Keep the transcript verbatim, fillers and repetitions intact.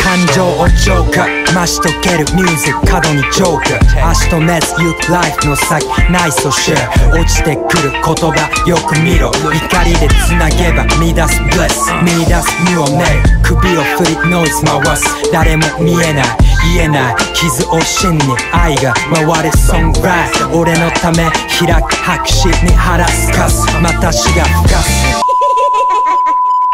感情を浄化増し解けるミュージック角にジョーカー足止めず行くライフの先ナイスをシェア落ちてくる言葉よく見ろ怒りでつなげば見出すブレス見出すミューネル首を振りノイズ回す誰も見えない言えない傷を芯に愛が回るソングライト俺のため開く白紙に晴らすカスまた死が吹かす